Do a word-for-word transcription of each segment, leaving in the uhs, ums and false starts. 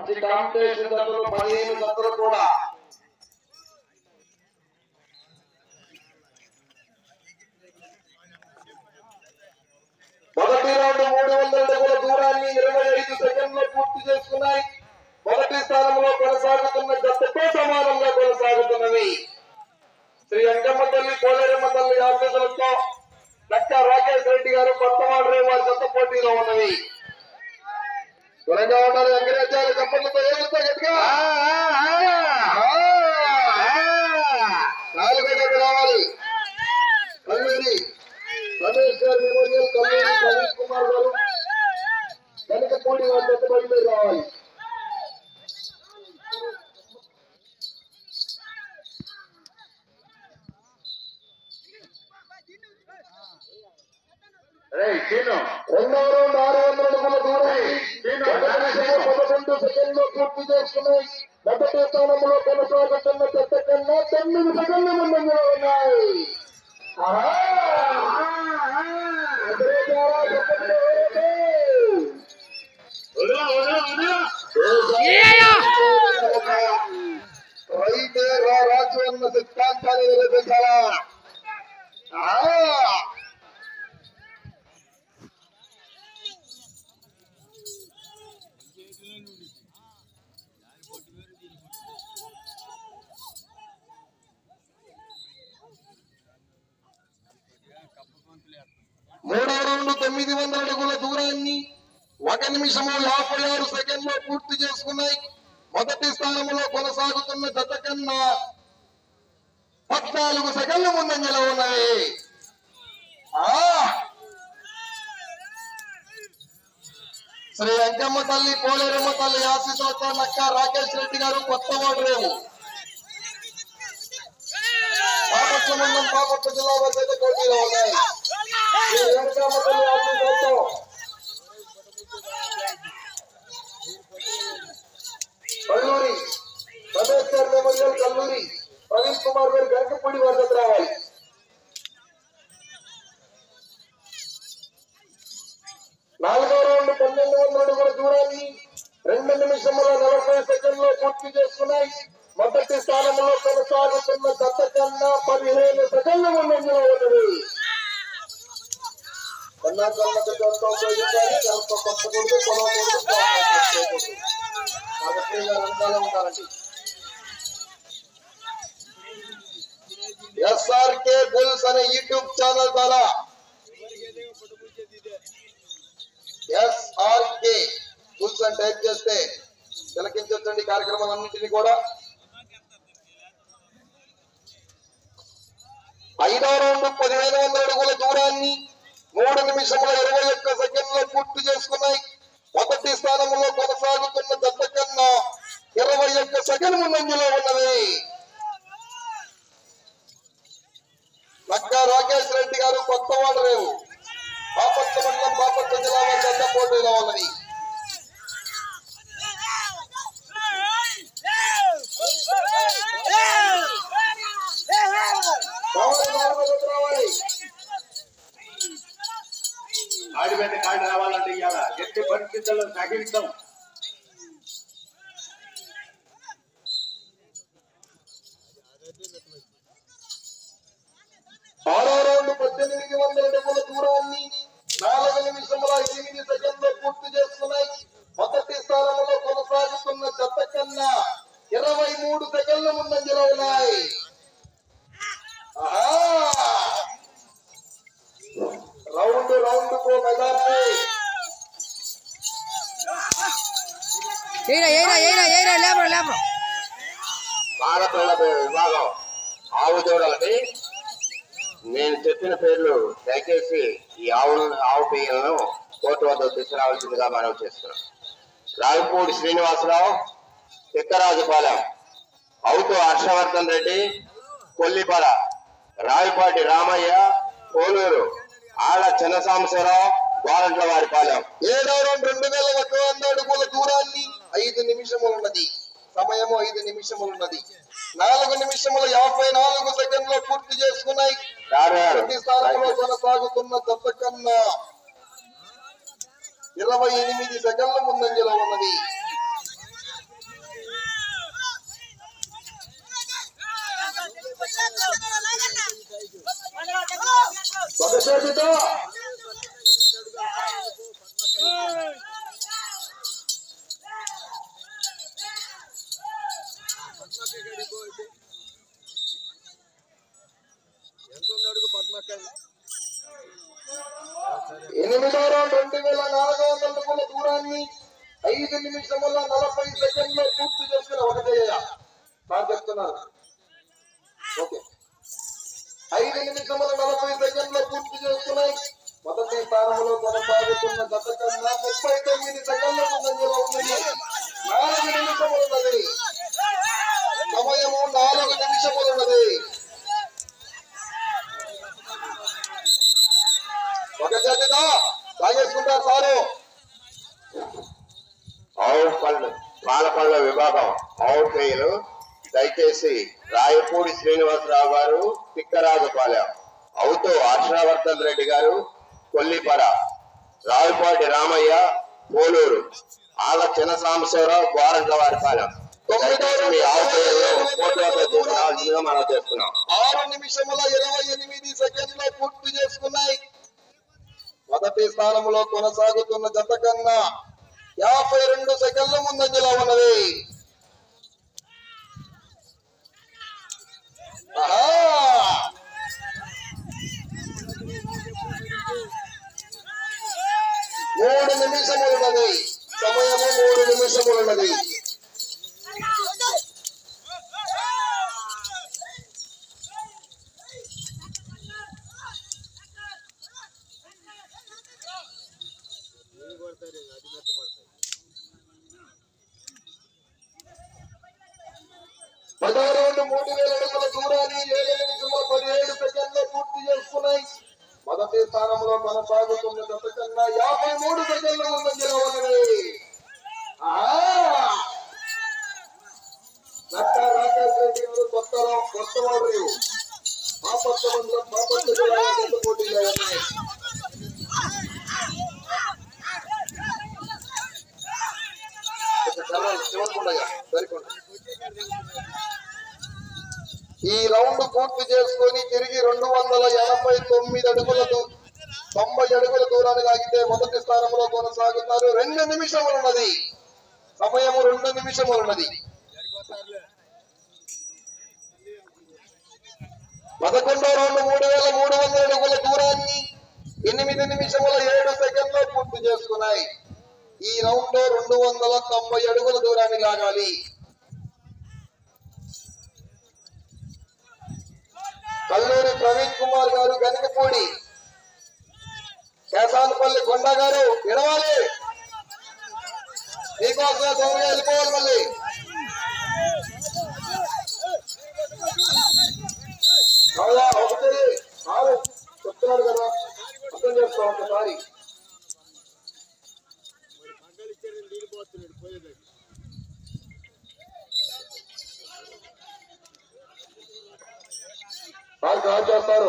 మంచి కాంపిటీషన్ జతలు పదిహేను జతలు కూడా మొదటి రౌండ్ మూడు వందల అడుగుల దూరాన్ని ఇరవై ఐదు సెకండ్లు పూర్తి చేసుకున్నాయి. మొదటి స్థానంలో కొనసాగుతున్న జతతో సమానంగా కొనసాగుతున్నవి. శ్రీ అంకమ్మ తల్లి పోలేరమ్మ తల్లి ఆశీస్సులతో లక్క రాకేష్ రెడ్డి గారు కొత్తవాడు వారి జత పోటీలో ఉన్నవి. త్వరగా ఉండాలి వెంకటేశ్వర చప్పట్లతో ఏమిటో గట్టిగా నాలుగో జత రావాలి. కల్లూరి రమేష్ గారు మెమోరియల్ కల్లూరి ప్రవీణ్ కుమార్ గారు వెనకపూడి వారి జత బయలుదేరి రావాలి. రెండవ రౌండ్ ఆరు వందల అడుగుల దూరం పదకొండు సెకండ్లు పూర్తి చేసుకున్నాయి. మొదటి స్థానంలో కొనసాగుతున్న చెత్త కన్నా తొమ్మిది సెకండ్ల ముందంగా ఉన్నాయి. రైతే రాజు అన్న సిద్ధాంతాన్ని నిరూపించాలా? మూడవ రౌండ్ తొమ్మిది వందల అడుగుల దూరాన్ని ఒక నిమిషము యాభై ఆరు సెకండ్లో పూర్తి చేసుకున్నాయి. మొదటి స్థానంలో కొనసాగుతున్న జత కన్నా పద్నాలుగు సెకండ్ల ముందంజలో ఉన్నాయి. శ్రీ అంకమ్మ తల్లి పోలేరమ్మ తల్లి ఆశీస్సులతో నక్క రాకేష్ రెడ్డి గారు కొత్తవాడు రేవు బాపట్ల మండలం బాపట్ల జిల్లా వద్ద పోటీలో ఉన్నాయి. కల్లూరి రమేష్ గారు మెమోరియల్ కల్లూరి ప్రవీణ్ కుమార్ గారు వెనకపూడి వద్ద రావాలి. నాలుగో రౌండ్ పన్నెండు వందల అడుగుల దూరాన్ని రెండు నిమిషముల నలభై సెకండ్లో పూర్తి చేసుకున్నాయి. మొదటి స్థానంలో కొనసాగుతున్న జత కన్నా పదిహేను సెకండ్ల ముందంజలో ఉన్నది. ఎస్ఆర్కే బుల్స్ అనే యూట్యూబ్ ఛానల్ ద్వారా ఎస్ఆర్కే బుల్స్ అని టైప్ చేస్తే తిలకించండి కార్యక్రమాలన్నింటినీ కూడా. ఐదో రౌండ్ పదిహేను వందల అడుగుల దూరాన్ని మూడు నిమిషముల ఇరవై ఒక్క సెకండ్లో పూర్తి చేసుకున్నాయి. మొదటి స్థానంలో కొనసాగుతున్న జత కన్నా ఇరవై ఒక్క సెకండ్ ముందంజలో ఉన్నది. లక్క రాకేష్ రెడ్డి గారు కొత్తవాడు రేవు బాపట్ల మండలం బాపట్ల జిల్లా జత పోటీలో ఉన్నది. ఆడిపెట్టి కాడి రావాలంటే ఇవాళ ఎట్టి పరిస్థితుల్లో తగిలిస్తాం. ఆరో రౌండ్ పద్దెనిమిది వందల అడుగుల దూరాన్ని నాలుగు నిమిషముల ఎనిమిది సెకండ్లో పూర్తి చేసుకున్నాయి. మొదటి స్థానంలో కొనసాగుతున్న జత కన్నా ఇరవై మూడు సెకండ్ల ముందంజలో ఉన్నాయి. రౌండ్ రౌండ్ కో మెదాన్ని భారతీయుల విభాగం ఆవు దూడలకి నేను చెప్పిన పేర్లు దయచేసి ఈ ఆవు ఆవు పేర్లను కోర్టు వద్ద తీసుకురావాల్సిందిగా మనవి చేస్తున్నాం. రావిపూడి శ్రీనివాసరావు, తిక్కరాజుపాలెం, అవుతూ హర్షవర్ధన్ రెడ్డి, కొల్లిపల, రావిపాటి రామయ్య, కోనూరు, ఆళ్ల చిన్నసాంబశివరావు, గోరంట్ల వారి పాలెం. ఏడవ రౌండ్ రెండు వేల ఒక వంద అడుగుల దూరాన్ని ఐదు నిమిషములున్నది. సమయము ఐదు నిమిషములున్నది. నాలుగు నిమిషముల యాభై నాలుగు సెకండ్లో పూర్తి చేసుకున్నాయి. ప్రతి స్థానంలో కొనసాగుతున్న జత కన్నా ఇరవై ఎనిమిది సెకండ్ల ముందంజలో ఉన్నది. ఒక చేతితో ఎనిమిదో రౌండ్ రెండు వేల నాలుగు వందల అడుగుల దూరాన్ని ఐదు నిమిషముల నలభై సెకండ్లో పూర్తి చేసుకుని ఒకటేయ సార్ చెప్తున్నారు. ఓకే, ఐదు నిమిషముల నలభై సెకండ్లో పూర్తి చేసుకున్నాయి. మొదటి స్థానంలో కొనసాగుతున్న గత కన్నా ముప్పై తొమ్మిది సెకండ్ల ముందంజలో ఉన్నది. నాలుగు నిమిషములున్నది, సమయము నాలుగు నిమిషములున్నది. ఒక చేతితో సాగేసుకుంటారు సారు. అవుట్ పళ్ళు పాలపళ్ళ విభాగం అవుట్ వేయలు దయచేసి రాయపూడి శ్రీనివాసరావు గారు తిక్కరాజపాలెం, అవుతూ హర్షవర్ధన్ రెడ్డి గారు కొల్లిపర, రావుపాటి రామయ్య పోలూరు, ఆళ్ళ చిన్న సాంబశివరావు గోరంట్లవారిపాలెం. మీ అవుట్ వేయలు మనం చేస్తున్నాం. ఆరు నిమిషముల ఇరవై ఎనిమిది సెకండ్లో పూర్తి చేసుకున్నాయి. మొదటి స్థానంలో కొనసాగుతున్న జత కన్నా యాభై రెండు సెకండ్ల ముందంజలో ఉన్నది. మూడు నిమిషములున్నది, సమయము మూడు నిమిషములున్నది. పదో రౌండ్ మూడు వేల అడుగుల దూరాన్ని ఏడు నిమిషముల పదిహేడు సెకండ్లో పూర్తి చేసుకున్నాయి. మొదటి స్థానంలో కొనసాగుతున్న జత కన్నా యాభై మూడు సెకండ్ల ముందంజలో ఉన్నది. నక్కా రాకేష్ రెడ్డి గారు కొత్త కొత్త వాడు మా కొత్త మండలం మా కొత్త జిల్లా పోటీలో ఉన్నాయి. ఈ రౌండ్ పూర్తి చేసుకొని తిరిగి రెండు వందల ఎనభై తొమ్మిది అడుగులకు తొంభై అడుగుల దూరాన్ని లాగితే మొదటి స్థానంలో కొనసాగుతారు. రెండు నిమిషములున్నది, సమయము రెండు నిమిషములున్నది. పదకొండో రౌండ్ మూడు వేల మూడు వందల అడుగుల దూరాన్ని ఎనిమిది నిమిషముల ఏడు సెకండ్లో పూర్తి చేసుకున్నాయి. ఈ రౌండ్ లో రెండు వందల తొంభై అడుగుల దూరాన్ని లాగాలి. కల్లూరి ప్రవీణ్ కుమార్ గారు గనికపూడి, కేసానపల్లి కొండ గారు ఎడవాలి, మీకోసం దూరంగా వెళ్ళిపోవాలి. మళ్ళీ ఒకటి ఆరు చెప్తున్నాడు కదా, అర్థం చేసుకో ఒకసారి. కాల్ చేస్తారు.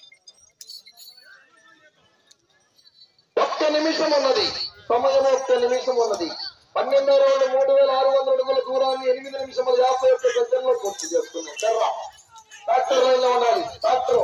ఒక్క నిమిషం ఉన్నది, సమయం ఒక్క నిమిషం ఉన్నది. పన్నెండో రౌండ్ మూడు వేల ఆరు వందల అడుగుల దూరాన్ని ఎనిమిది నిమిషముల యాభై ఒక్క సెకండ్లో పూర్తి చేస్తున్నాం. కర్ర ట్రాక్టర్ లైన్ లో ఉండాలి. ట్రాక్టర్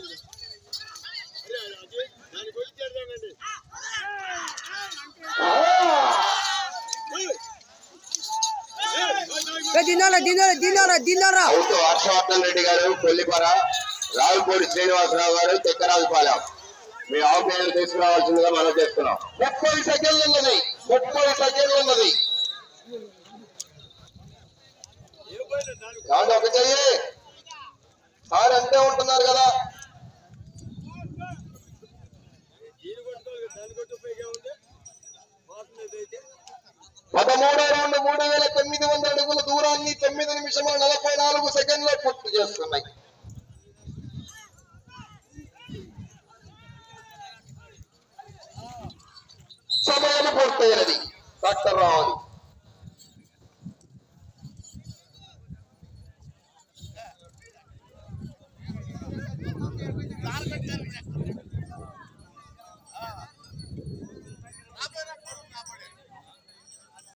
అవుతూ హర్షవర్ధన్ రెడ్డి గారు కొల్లిపర, రావుపూడి శ్రీనివాసరావు గారు తిక్కరాజపాలెం. మీ ఆఫీసు తీసుకురావాల్సిందిగా మనం చేస్తున్నాం. ముప్పై సెకండ్లు ఉన్నది, ముప్పై సెకండ్లు ఉన్నది. కాదు ఒక చెయ్యి సార్ అంతే ఉంటున్నారు కదా. పదమూడో రౌండ్ మూడు వేల తొమ్మిది వందల అడుగుల దూరాన్ని తొమ్మిది నిమిషముల నలభై నాలుగు సెకండ్లో పూర్తి చేస్తున్నాయి. సమయం పూర్తయినది. డాక్టర్ రావాలి.